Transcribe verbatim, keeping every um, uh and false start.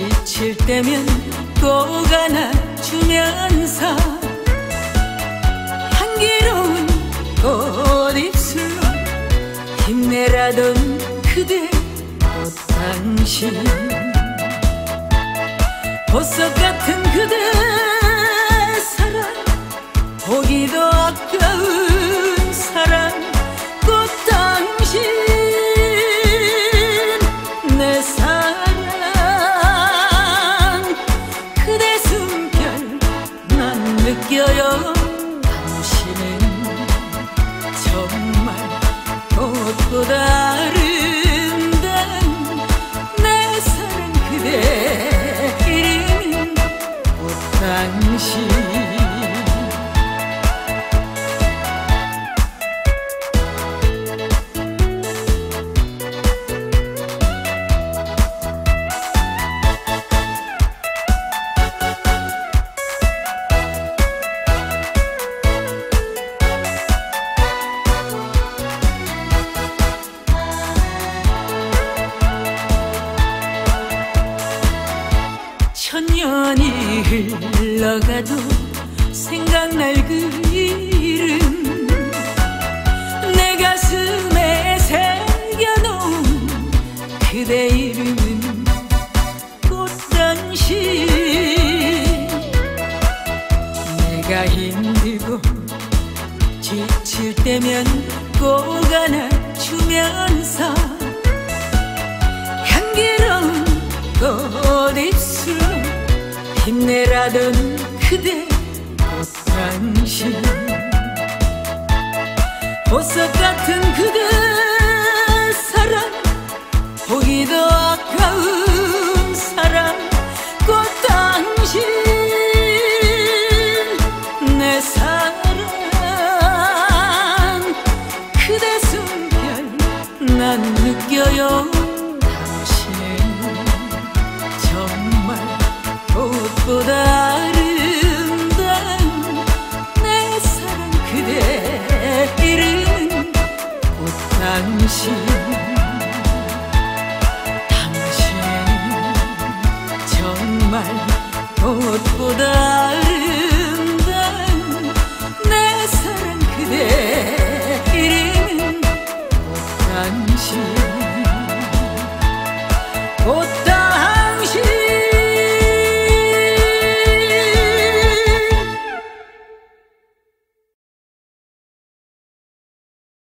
지칠 때면 꼭 안아주면서 향기로운 꽃입술로 힘내라던 그대 꽃당신, 보석 같은 그대 사랑, 보기도 아까운 사랑 꽃당신, 내 사랑 그대 숨결 난 느껴요. 당신은 정말 꽃보다 아름다운 내 사랑 그대 이름은 꽃당신. 천년이 흘러가도 생각날 그 이름, 내 가슴에 새겨놓은 그대 이름은 꽃당신. 내가 힘들고 지칠 때면 꼭 안아주면서 향기로운 꽃입술로 힘내라던 그대 꽃당신, 보석 같은 그대 사랑, 보기도 아까운 사랑 꽃당신, 내 사랑 그대 숨결 난 느껴요. 꽃보다 아름다운 내 사랑 그대 이름은 꽃당신. 당신은 정말 꽃보다 아름다운 내 사랑 그대 이름은 꽃당신. 꽃